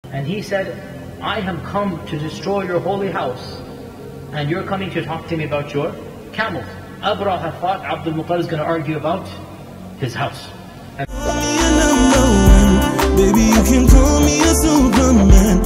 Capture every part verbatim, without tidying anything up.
And he said, I have come to destroy your holy house, and you're coming to talk to me about your camels. Abraha thought Abdul Muttalib is going to argue about his house. And baby, you can call me a Superman.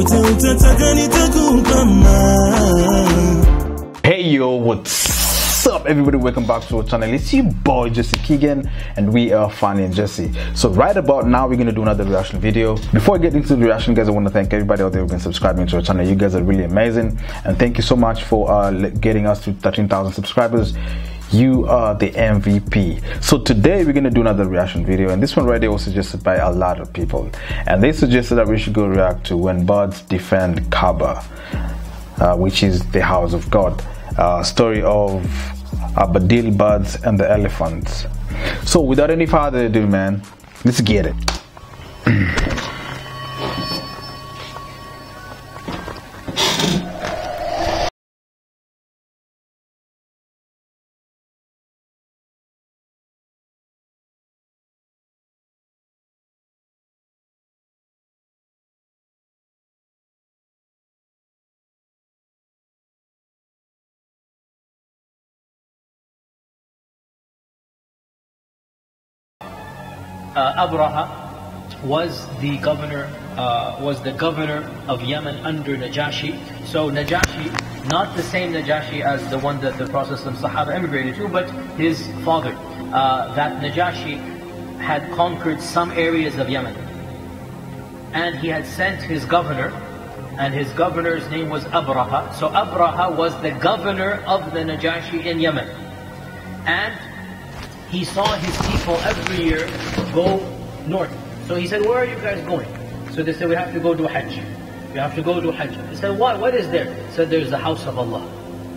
Hey yo, what's up everybody? Welcome back to our channel. It's your boy Jesse Keegan, and we are Fanny and Jesse. So right about now we're gonna do another reaction video. Before I get into the reaction, guys, I want to thank everybody out there who've been subscribing to our channel. You guys are really amazing, and thank you so much for uh, getting us to thirteen thousand subscribers. You are the M V P. So today we're gonna do another reaction video, and this one right here was suggested by a lot of people, and they suggested that we should go react to when birds defend Kaaba, uh, which is the house of God. Uh, story of Abadil birds and the elephants. So without any further ado, man, let's get it. Uh, Abraha was the governor, uh, was the governor of Yemen under Najashi. So Najashi, not the same Najashi as the one that the Prophet and Sahaba emigrated to, but his father. Uh, that Najashi had conquered some areas of Yemen, and he had sent his governor, and his governor's name was Abraha. So Abraha was the governor of the Najashi in Yemen, and he saw his people every year go north. So he said, where are you guys going? So they said, we have to go do Hajj. We have to go do Hajj. He said, what? What is there? He said, there's the house of Allah.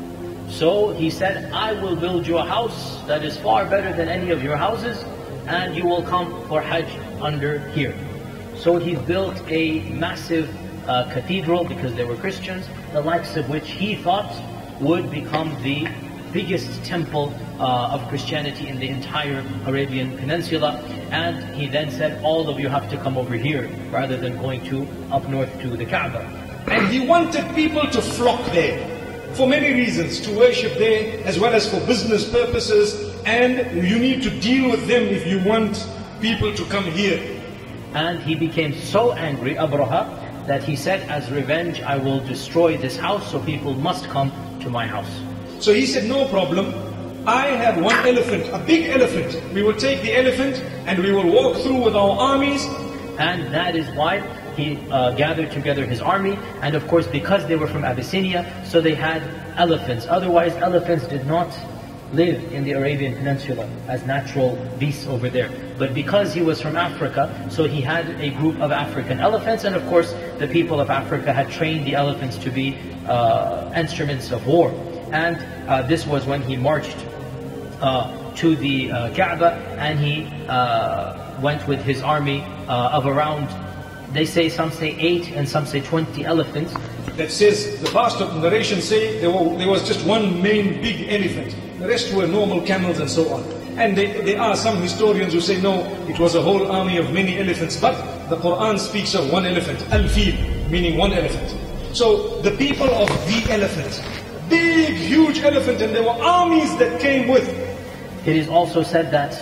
So he said, I will build you a house that is far better than any of your houses, and you will come for Hajj under here. So he built a massive uh, cathedral, because they were Christians, the likes of which he thought would become the biggest temple uh, of Christianity in the entire Arabian Peninsula. And he then said, all of you have to come over here rather than going to up north to the Kaaba. And he wanted people to flock there for many reasons, to worship there as well as for business purposes, and you need to deal with them if you want people to come here. And he became so angry, Abraha, that he said, as revenge I will destroy this house, so people must come to my house. So he said, no problem, I have one elephant, a big elephant. We will take the elephant and we will walk through with our armies. And that is why he uh, gathered together his army. And of course, because they were from Abyssinia, so they had elephants. Otherwise, elephants did not live in the Arabian Peninsula as natural beasts over there. But because he was from Africa, so he had a group of African elephants. And of course, the people of Africa had trained the elephants to be uh, instruments of war. And uh, this was when he marched uh, to the uh, Kaaba, and he uh, went with his army uh, of around, they say, some say eight and some say twenty elephants. That says, the past of narration say there, were, there was just one main big elephant. The rest were normal camels and so on. And they, there are some historians who say, no, it was a whole army of many elephants. But the Quran speaks of one elephant, al-fil, meaning one elephant. So the people of the elephant, big, huge elephant, and there were armies that came with. It is also said that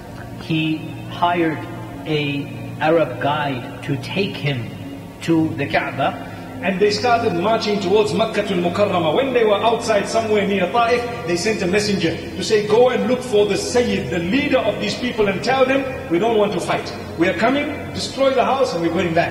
he hired a Arab guide to take him to the Kaaba. And they started marching towards Makkah al-Mukarramah. When they were outside somewhere near Ta'if, they sent a messenger to say, go and look for the Sayyid, the leader of these people, and tell them, we don't want to fight. We are coming, destroy the house, and we're going back.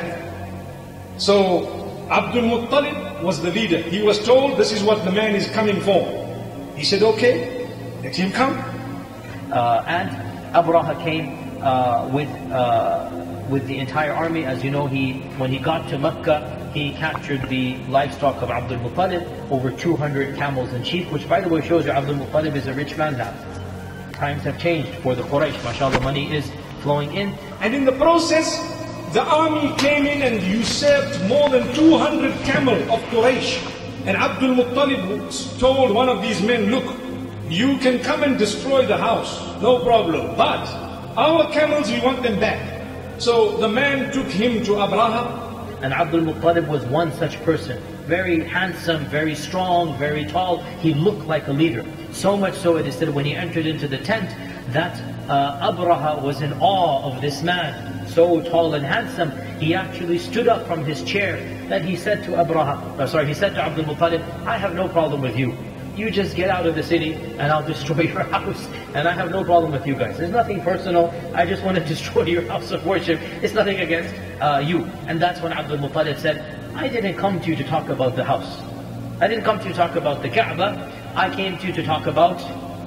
So Abdul Muttalib was the leader. He was told, this is what the man is coming for. He said, okay, let him come. Uh, and Abraha came uh, with uh, with the entire army. As you know, he when he got to Mecca, he captured the livestock of Abdul Muttalib, over two hundred camels and sheep, which by the way shows you Abdul Muttalib is a rich man now. Times have changed for the Quraysh, mashallah, money is flowing in. And in the process, the army came in and usurped more than two hundred camels of Quraysh. And Abdul Muttalib told one of these men, look, you can come and destroy the house, no problem, but our camels, we want them back. So the man took him to Abraha, And Abdul Muttalib was one such person. Very handsome, very strong, very tall. He looked like a leader. So much so it is said when he entered into the tent that uh, Abraha was in awe of this man. So tall and handsome, he actually stood up from his chair. Then he said to Abraha, uh, sorry, he said to Abdul Muttalib, I have no problem with you. You just get out of the city and I'll destroy your house. And I have no problem with you guys. There's nothing personal. I just want to destroy your house of worship. It's nothing against uh, you. And that's when Abdul Muttalib said, I didn't come to you to talk about the house. I didn't come to you to talk about the Kaaba. I came to you to talk about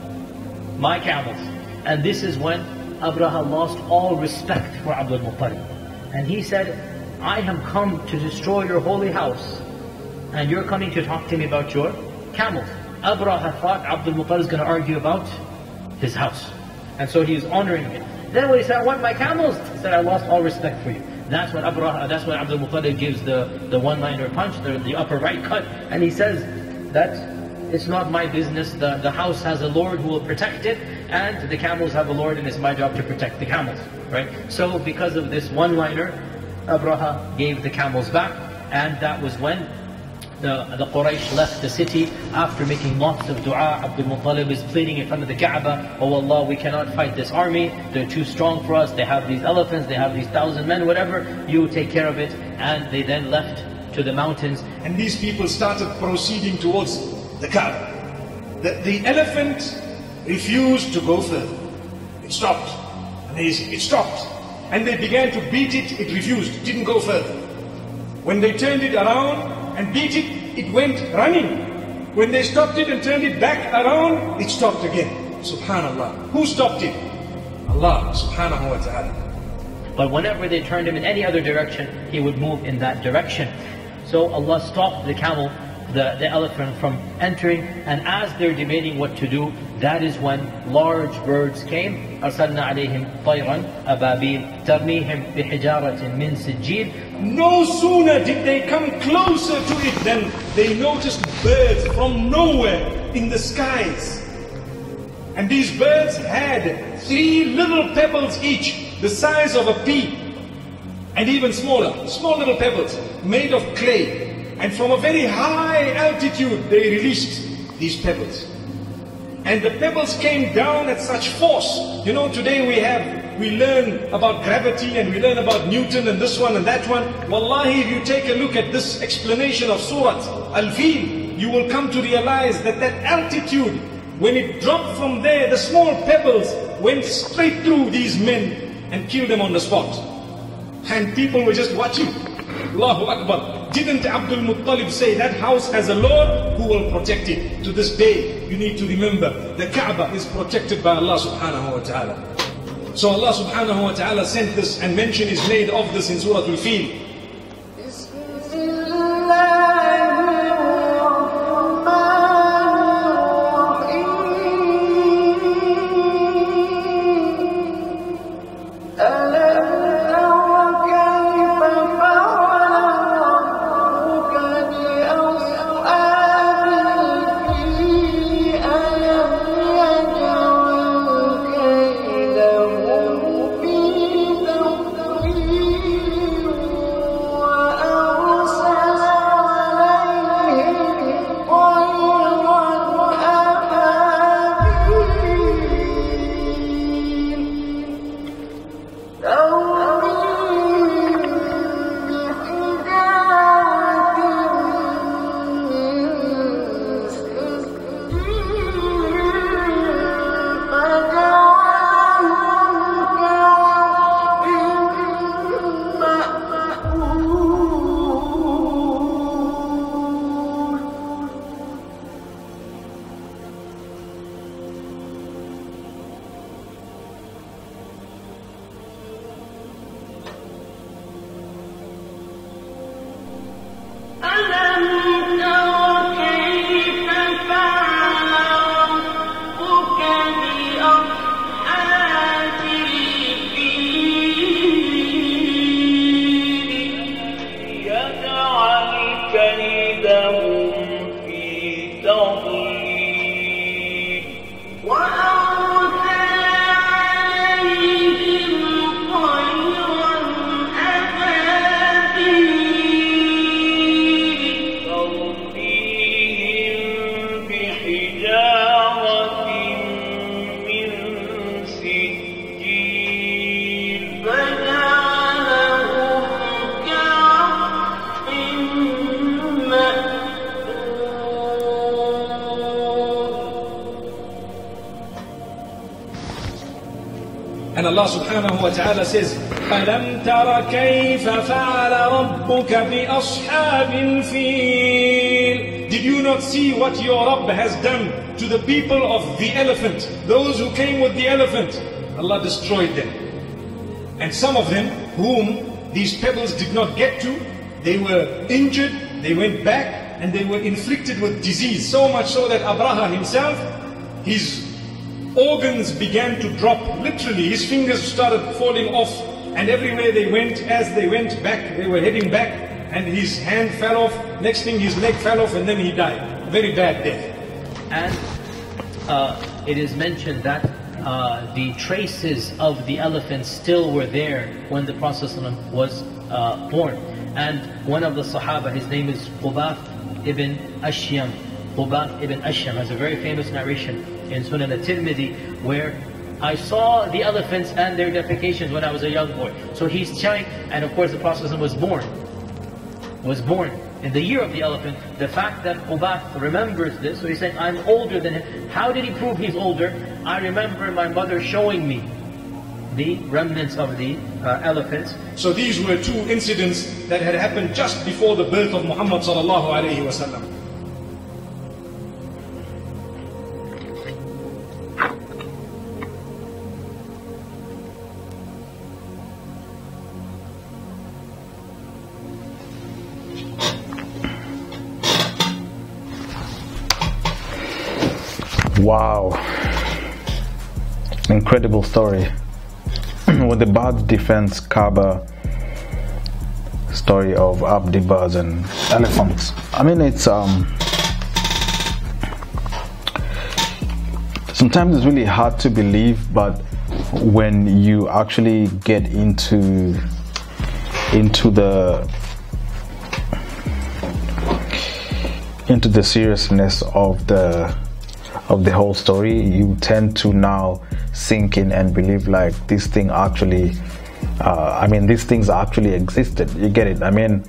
my camels. And this is when Abraha lost all respect for Abdul Muttalib. And he said, I have come to destroy your holy house. And you're coming to talk to me about your camels. Abraha thought Abdul Muttalib is going to argue about his house. And so he was honoring it. Then when he said, I want my camels, he said, I lost all respect for you. That's when Abraha, that's when Abdul Muttalib gives the, the one-liner punch, the, the upper right cut. And he says that it's not my business. The, the house has a Lord who will protect it, and the camels have a Lord, and it's my job to protect the camels. Right? So because of this one-liner, Abraha gave the camels back, and that was when The, the Quraysh left the city after making lots of dua. Abdul Muttalib is pleading in front of the Kaaba, oh Allah, we cannot fight this army, they're too strong for us, they have these elephants, they have these thousand men, whatever, you take care of it. And they then left to the mountains. And these people started proceeding towards the Kaaba. The, the elephant refused to go further. It stopped. Amazing, it stopped. And they began to beat it, it refused, it didn't go further. When they turned it around and beat it, it went running. When they stopped it and turned it back around, it stopped again. Subhanallah. Who stopped it? Allah subhanahu wa ta'ala. But whenever they turned him in any other direction, he would move in that direction. So Allah stopped the camel, the, the elephant from entering, and as they're debating what to do, that is when large birds came. أَرْسَلْنَا عَلَيْهِمْ طَيْرًا أَبَابِيلَ تَرْمِيهِمْ بِحِجَارَةٍ مِّن سِجِّيلٍ. No sooner did they come closer to it than they noticed birds from nowhere in the skies. And these birds had three little pebbles each, the size of a pea, and even smaller, small little pebbles made of clay. And from a very high altitude they released these pebbles. And the pebbles came down at such force. You know, today we have, we learn about gravity and we learn about Newton and this one and that one. Wallahi, if you take a look at this explanation of Surah Al-Fil, you will come to realize that that altitude, when it dropped from there, the small pebbles went straight through these men and killed them on the spot. And people were just watching. Allahu Akbar. Didn't Abdul Muttalib say that house has a Lord who will protect it? To this day, you need to remember, the Kaaba is protected by Allah subhanahu wa ta'ala. So Allah subhanahu wa ta'ala sent this, and mention is made of this in Surah Al-Fil. عليهم طيرا أبابيل And Allah subhanahu wa ta'ala says, أَلَمْ تَرَ كَيْفَ فَعَلَ رَبُّكَ بِأَصْحَابِ الْفِيلِ. Did you not see what your Rabb has done to the people of the elephant? Those who came with the elephant, Allah destroyed them. And some of them whom these pebbles did not get to, they were injured, they went back, and they were inflicted with disease. So much so that Abraha himself, his organs began to drop. Literally, his fingers started falling off. And everywhere they went, as they went back, they were heading back, and his hand fell off. Next thing, his leg fell off, and then he died. A very bad death. And uh, it is mentioned that uh, the traces of the elephants still were there when the Prophet ﷺ was uh, born. And one of the Sahaba, his name is Qubath ibn Ashyam. Qubath ibn Ashyam has a very famous narration in Sunan al-Tirmidhi where I saw the elephants and their defecations when I was a young boy. So he's telling, and of course the Prophet ﷺ was born, was born in the year of the elephant. The fact that Qubath remembers this, so he's saying, I'm older than him. How did he prove he's older? I remember my mother showing me the remnants of the uh, elephants. So these were two incidents that had happened just before the birth of Muhammad sallallahu alayhi wa sallam. Wow, incredible story. With the Bad's defense Kaaba story of Abdi birds and elephants. I mean, it's um sometimes it's really hard to believe, but when you actually get into into the into the seriousness of the of the whole story, you tend to now sink in and believe like this thing actually uh, I mean these things actually existed. You get it? I mean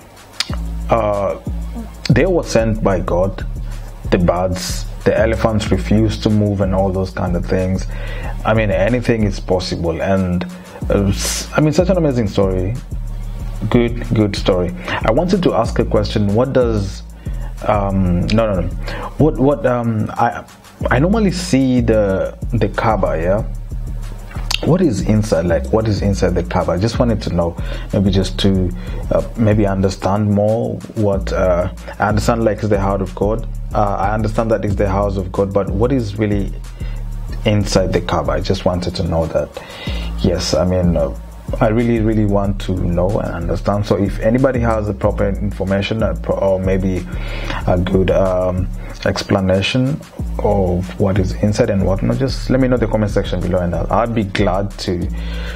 uh, they were sent by God. The birds, the elephants refused to move and all those kind of things. I mean anything is possible. And uh, I mean such an amazing story. Good good story. I wanted to ask a question. What does um no no no what what um I I normally see the the Kaaba, yeah. What is inside? Like, what is inside the Kaaba? I just wanted to know, maybe just to uh, maybe understand more. What uh, I understand, like, is the house of God. Uh, I understand that is the house of God, but what is really inside the Kaaba? I just wanted to know that. Yes, I mean. Uh, I really really want to know and understand. So if anybody has the proper information or maybe a good um, explanation of what is inside and whatnot, just let me know in the comment section below, and I'll, I'd be glad to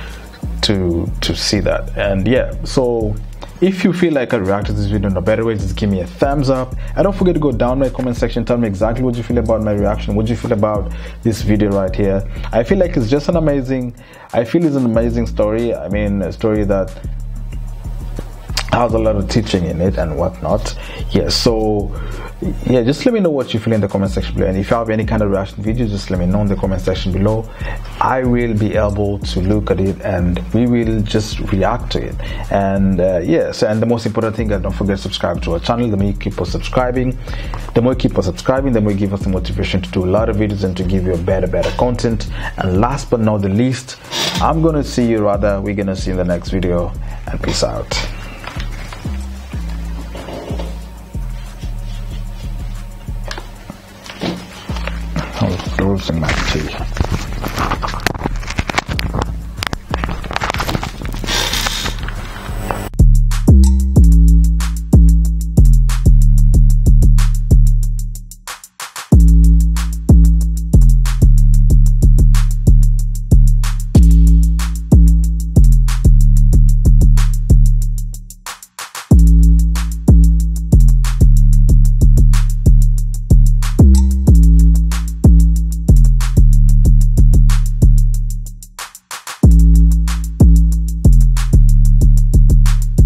to to see that. And yeah, so if you feel like I reacted to this video in a better way, just give me a thumbs up, and don't forget to go down in the comment section, tell me exactly what you feel about my reaction, what you feel about this video right here. I feel like it's just an amazing I feel it's an amazing story. I mean, a story that has a lot of teaching in it and whatnot. Yeah, so yeah, just let me know what you feel in the comment section below, and if you have any kind of reaction videos, just let me know in the comment section below. I will be able to look at it and we will just react to it. And uh, yes, and the most important thing is don't forget to subscribe to our channel. The more you keep on subscribing, the more you keep on subscribing, the more you give us the motivation to do a lot of videos and to give you a better better content. And last but not the least, I'm gonna see you rather we're gonna see you in the next video, and peace out. I was losing my tea.